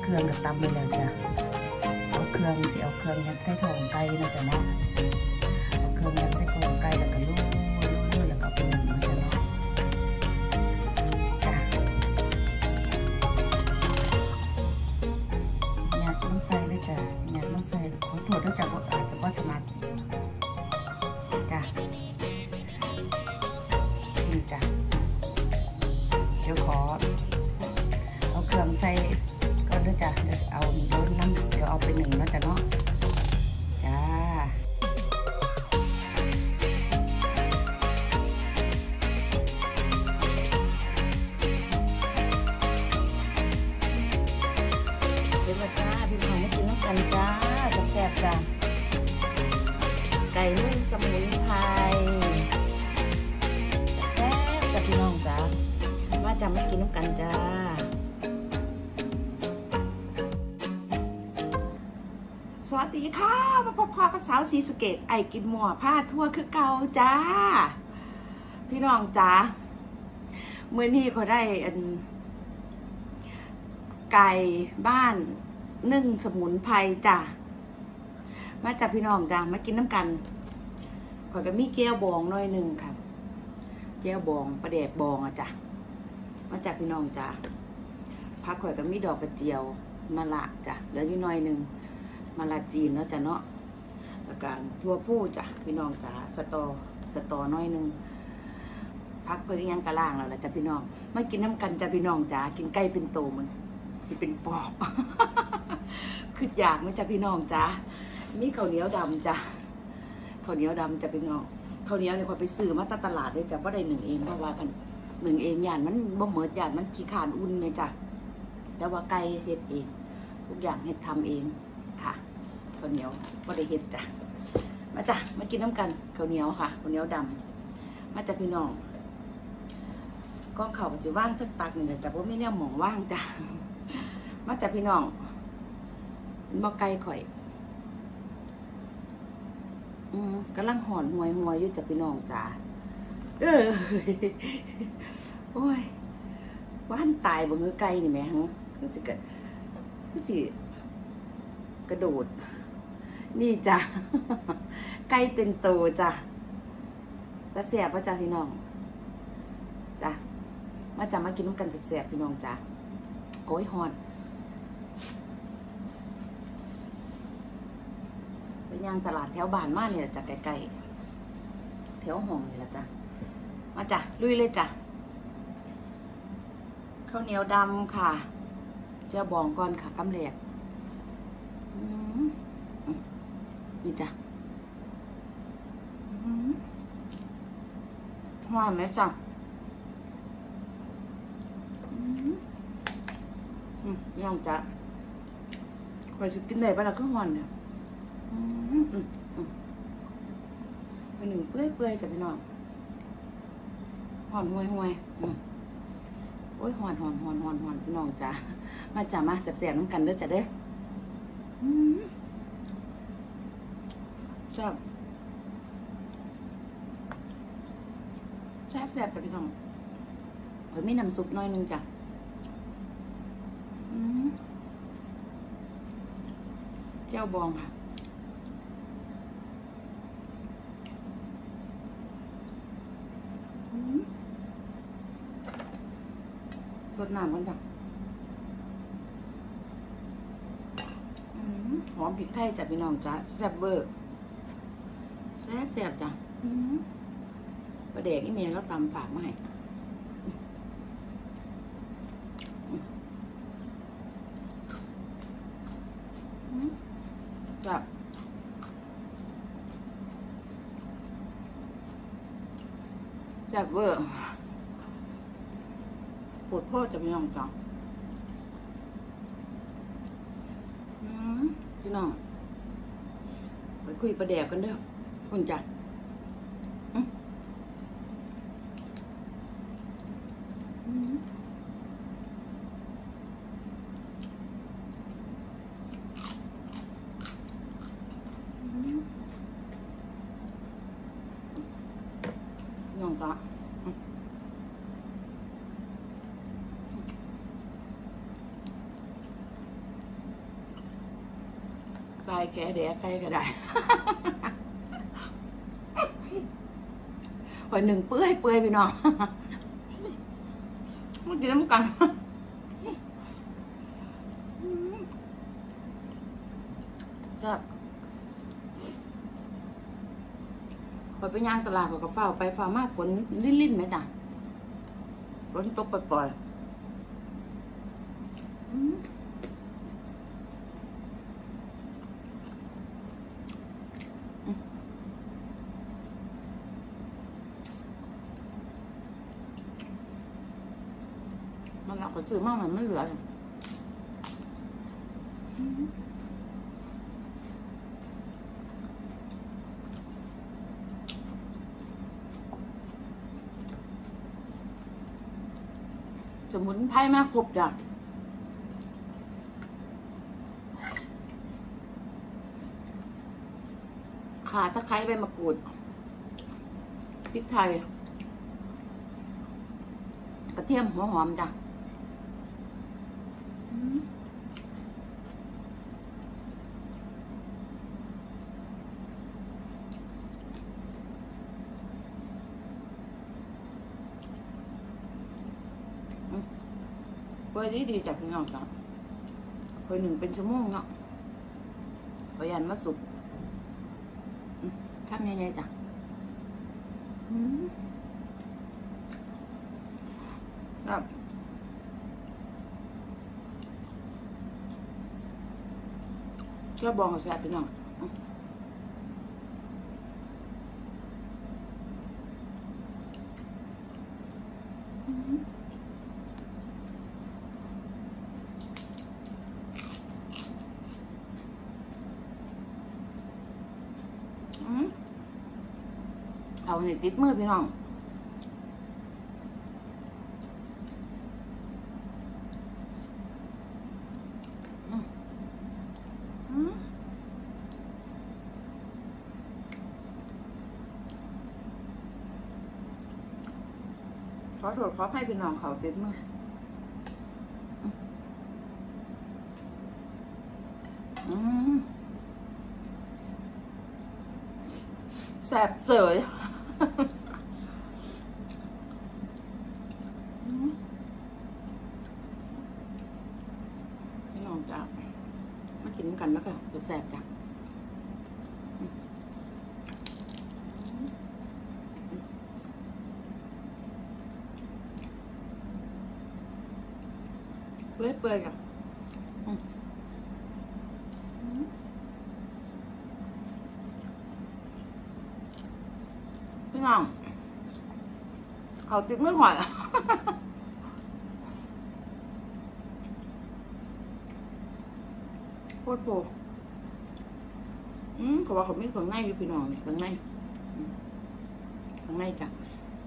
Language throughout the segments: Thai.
รื่องกับตำไปแล้วจ้ะเอาเครื่องสิเอาเครื่องยัดใส่ท้องไก่นะจ๊ะเนาะเอาเครื่องยัดใส่ท้องไก่แล้วก็ลูบแล้วก็เป็นนะจ๊ะเนาะจ้ะยัดลงใส่เลยจ้ะยัดลงใส่ขอโทษด้วยจ้ะว่าอาจจะว่าถนัดจ้ะนี่จ้ะเดี๋ยวขอเอาเครื่องใส่ก็ด้วยจ้ะเอาโดนน้ำเดี๋ยวเอาไปหนึ่งแล้วจ้ะเนาะจ้าเป็นละจ้าพี่น้องมากินน้ำกันจ้าแซ่บๆจ้ะไก่นึ่งสมุนไพรแซ่บจ้ะพี่น้องจ้าว่าจะไม่กินน้ำกันจ้าสวัสดีค่ะมาพบกับสาวศรีสะเกษไอกินหม้อผ้าทั่วคือเก่าจ้าพี่น้องจ้ามื้อนี้เขาได้ไก่บ้านนึ่งสมุนไพรจ้ามาจากพี่น้องจ้ามากินน้ำกันข่อยก็มีแก้วบองหน่อยหนึ่งค่ะแก้วบองปลาแดกบองอ่ะจ้ะมาจากพี่น้องจ้าพักข่อยก็มีดอกกระเจียวมะละจ้ะเหลืออยู่หน่อยหนึ่งมะละจีนแล้วจ้ะเนาะแล้วก็ทั่วผู้จ้ะพี่น้องจ้าสตอน้อยหนึ่งพักเพื่อยังกระล่างแล้วแหละจ้ะพี่น้องมากินน้ำกันจ้ะพี่น้องจ้ากินไก่เป็นโตมันเป็นปอบ คืออยากไหมจ้ะพี่น้องจ้ามีข้าวเหนียวดำจ้ะข้าวเหนียวดำจะเป็นน้องข้าวเหนียวเนี่ยคอยไปซื้อมาตลาดเลยจ้ะว่าได้หนึ่งเองเพราะว่ากันหนึ่งเองย่านมันบ่เหมือนย่านมันขี้ขานอุ่นเลยจ้ะแต่ว่าไก่เฮ็ดเองทุกอย่างเฮ็ดทำเองค่ะข้าวเหนียวว่าได้เฮ็ดจ้ะมาจ้ะมากินน้ำกันข้าวเหนียวค่ะข้าวเหนียวดำมาจ้ะพี่น้องก้อนเข่าก็จะว่างทึกตักเนี่ยจ้ะเพราะไม่เนี่ยหมองว่างจ้ะมาจ้ะพี่น้องบ่ไก่ข่อยกำลังหอนหวยอยู่จ้ะพี่น้องจ้าโอ้ยว่านตายบนเนื้อไก่นี่แม่ฮะคือสิกระโดดนี่จ้ะไก่เป็นโตจ้ะตาแสบป่ะจ้ะพี่น้องจ้ะมาจ้ะมากินน้ำกันแสบๆพี่น้องจ้ะโอ้ยหอนไปย่างตลาดแถวบ้านมาเนี่ยจ้ะไกลๆแถวห้องนี่แหละจ้ะมาจ้ะลุยเลยจ้ะข้าวเหนียวดำค่ะเจ้าบองก่อนค่ะกำแหลกนี่จ้ะหอมไหมจ้ะย่องจ้ะคอยจะกินได้ปะล่ะก็หอนเนี่ยไปหนึ่งเปื่อยๆจ้ะพี่น้องหอนห่วยโอ้ยหอนพี่น้องจ้ะมาจ้ะมาแสบๆน้ำกันเด้อจ้ะเด้อชอบแซ่บจ้ะพี่น้องเฮ้ยไม่น้ำซุปน้อยนึงจ้ะเจ้าบองค่ะสดน้ำกันจ้ะหอมพริกไทยจ้ะพี่น้องจ้ะแซ่บเวอร์แซ่บจ้ะปลาแดกนี่เมียเราตำฝากมาให้จ้ะแซ่บเวอร์ปวดพ่อจะพี่น้องจ้ะพี่น้องไปคุยประแดกกันเด้อคุณจ้ะน้องจ้ะกายแก่แดดใส่ก็ได้ข่อยหนึ่งเปื่อยพี่น้องมากินน้ำกันจ้ะข่อยไปย่างตลาดข่อยก็เฝ้าไปเฝ้ามาฝนลิ่นๆไหมจ้ะฝนตกปล่อยมันหนักกว่าซื้อมากมันไม่เหลือเลยสมุนไพรมาครบจ้ะข่าตะไคร้ใบมะกรูดพริกไทยกระเทียมหัวหอมจ้ะเปิดดีจากพี่น้องจ้ะเปิด1 เป็นชั่วโมงเนาะพยันมาสุกทำยังไงจ้ะครับเชื่อบองกับแซ่บพี่น้องเอาเนี่ยติดมือพี่น้องขอโทษขอให้พี่น้องเขาติดมือแซ่บเสยพี่น้องจ้ะมากินกันแล้วก็แซ่บจ้ะเปื่อยๆกับพี่น้องเขาติดมือหอยโคตรโผเขาว่าเขามีข้างในอยู่พี่น้องนี่ข้างในจ้ะ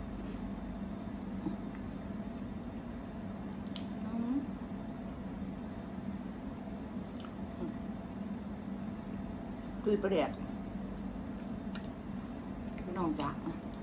คุยประเดี๋ยวพี่น้องจ้ะ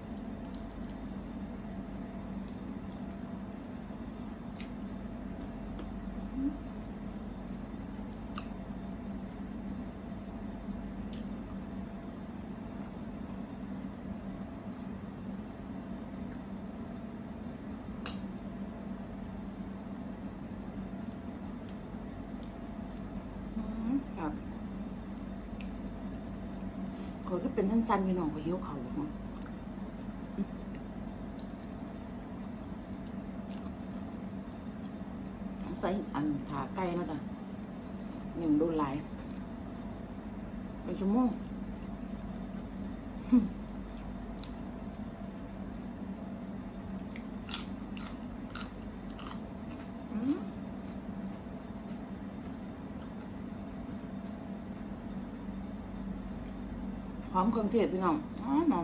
ครับเขาก็เป็นสั้นๆพี่น้องก็หิวเขาเนาะใส่อันขาไก่นะจ๊ะ1 โดนหลายเป็นชั่วโมงหอมเครื่องเทศพี่น้องหอม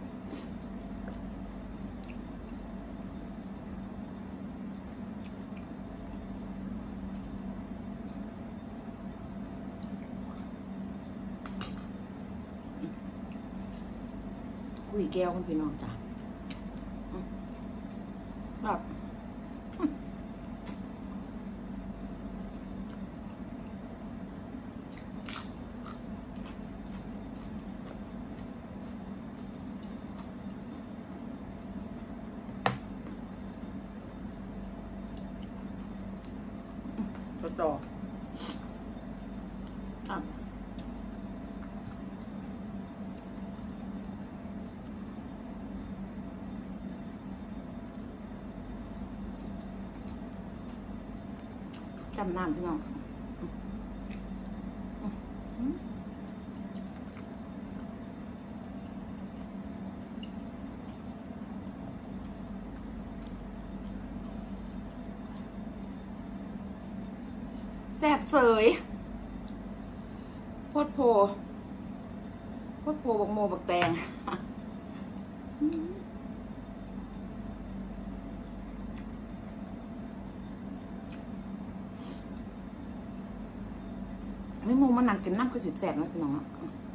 คุยแก้วกันพี่น้องจ้ะแบบต่อครับจำน้ำพี่น้องแซ่บเสยโพดโพบักโมบักแตงไม่โมมันนั่งกินน้ำก็สิแซ่บนะพี่น้องอ่ะ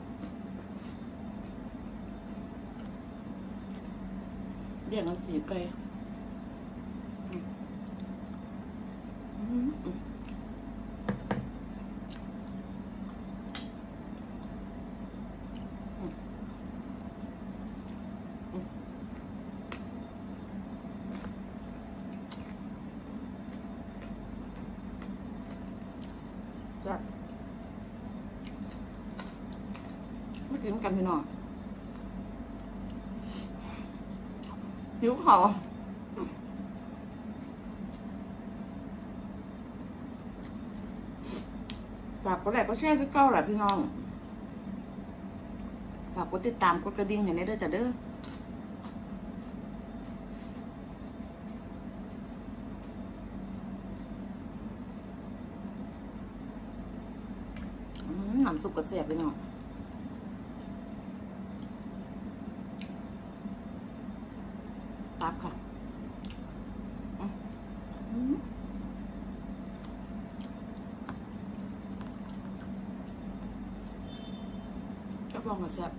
เรียกกันสีไก่จับไม่กินกันพี่น้องหิวขอฝากกดไลค์กดแชร์คือเก่าแหละพี่น้องฝากกดติดตามกดกระดิ่งให้ได้เด้อจ้ะเด้อน้ำซุปกระเสียบพี่น้องตับค่ะก็ลองกระเสียบ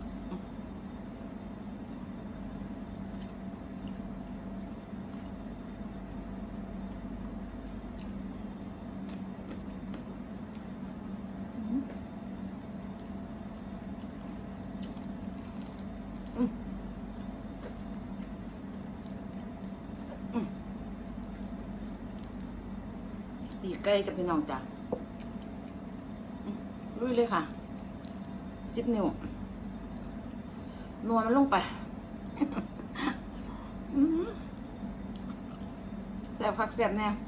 ปีกไก่กับพี่น้องจ้ะลุยเลยค่ะ10 นิ้วนัวมันลงไปแซ่บคักแซ่บแน่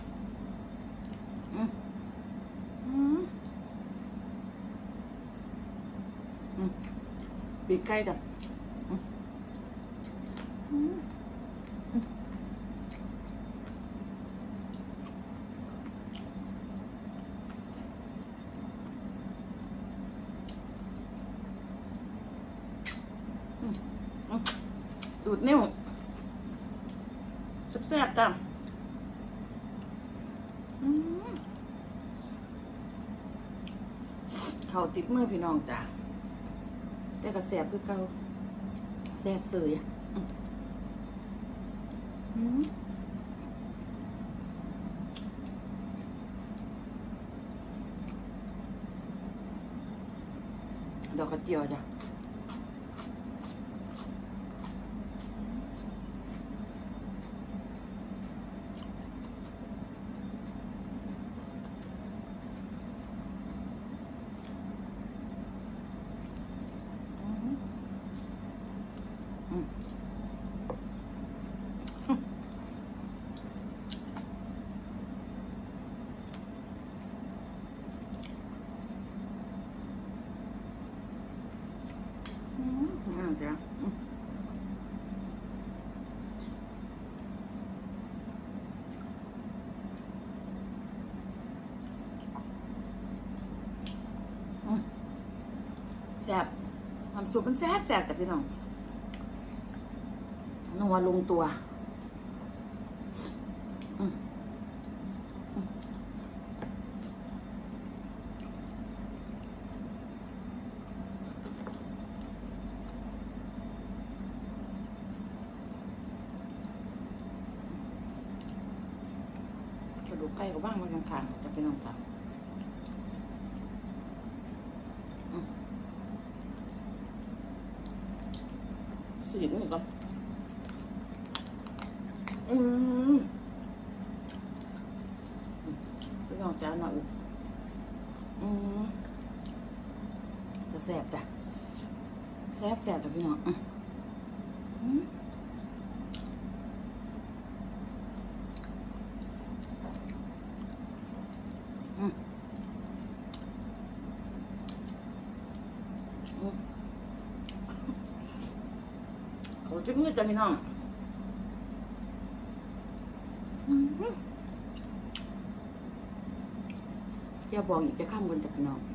ปีกไก่จ้ะดูดนิ้วแซ่บๆจ้ะเขาติดมือพี่น้องจ้ะแต่ก็แซ่บคือเก่าแซ่บเสยดอกกระเจียวจ้ะจ้ะแซ่บน้ำซุปมันแซ่บแต่พี่น้องนัวลงตัวกระดูกไก่ก็บ้างมันข้างๆจะพี่น้องจ้ะสีนี่ก่อนพี่น้องจ้าหน่อยจะแสบจ้ะแสบจ้ะพี่น้องเขาจิ้มมือจ้ะพี่น้องเจ้าบองอีกจะข้ามบนจ้ะพี่น้อง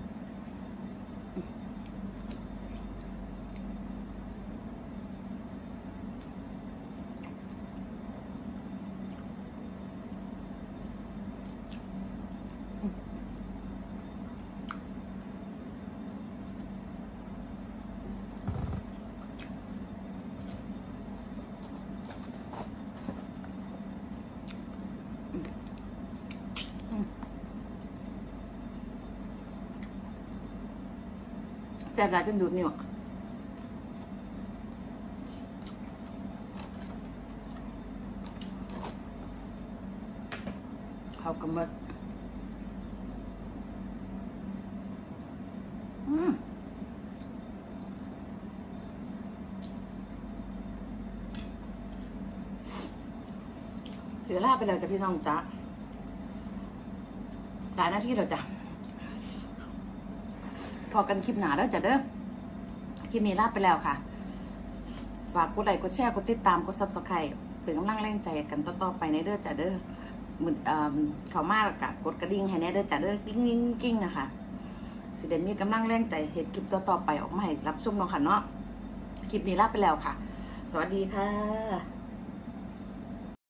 แซ่บหลายจนดูดนิ้วเขากำมัดเสียลาไปแล้วจ้ะพี่น้องจ๊ะหลายหน้าที่เราจ้ะพอกันคลิปหนาแล้วจ้ะเด้อคลิปนี้ลาไปแล้วค่ะฝากกดไลค์กดแชร์กดติดตามกด Subscribe เป็นกำลังแรงใจกันต่อๆไปในเด้อจ้ะเด้อเหมือนเขามากกะกดกระดิ่งให้แน่เด้อจ้ะเด้อกิ้งนะคะสิเดมีกำลังแรงใจเห็นคลิปต่อๆไปออกมาให้รับชมเนาะค่ะเนาะคลิปนี้ลาไปแล้วค่ะสวัสดีค่ะ